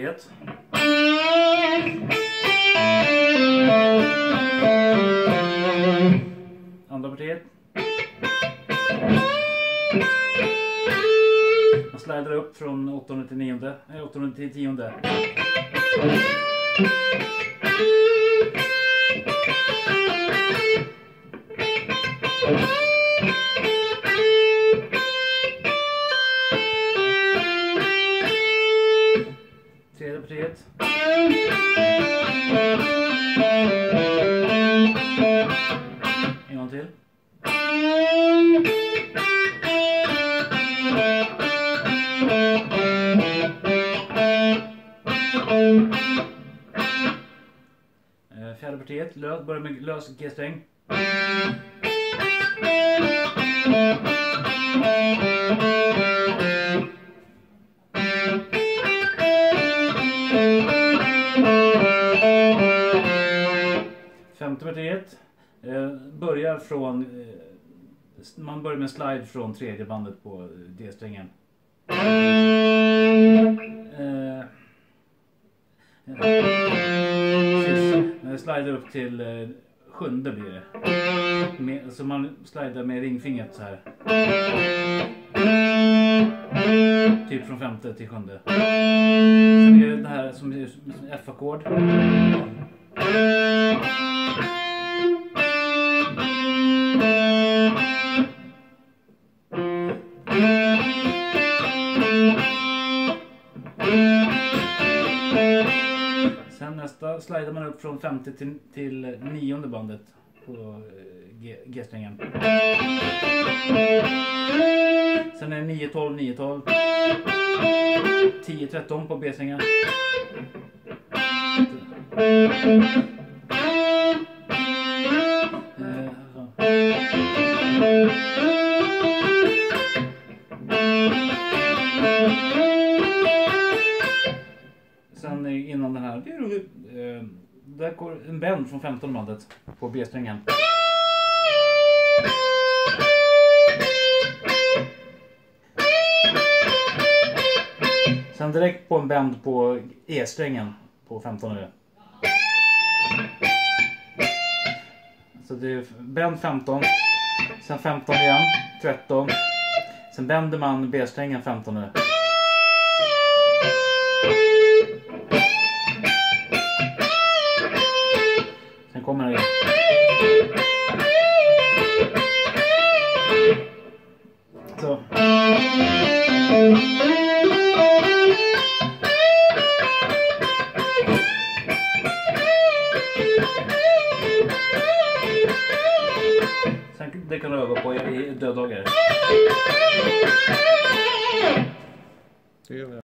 partiet. Andra partiet. Man slidar upp från 8:e till 9:e, 8:e till 10:e. Tredje partiet. En gång till. Fjärde partiet, börjar med lös G-sträng. Femte partiet börjar från, man börjar med slide från tredje bandet på D-strängen. Slider upp till sjunde blir det. Så man slidar med ringfingret så här. Typ från femte till sjunde. Sen är det här som är F-ackord. Sen nästa slidar man upp från femte till nionde bandet på G-strängen. Sen är det 9-12, 9-12. 10-13 på B-strängen. Sen innan den här, det är roligt. Där går en bend från 15 bandet på B-strängen. Sen direkt på en bend på E-strängen på 15. Så det är bend 15, sen 15 igen, 13. Sen bänder man B-strängen 15. Sen kommer det igen. Så. Sen det kan du öva på i döddagar.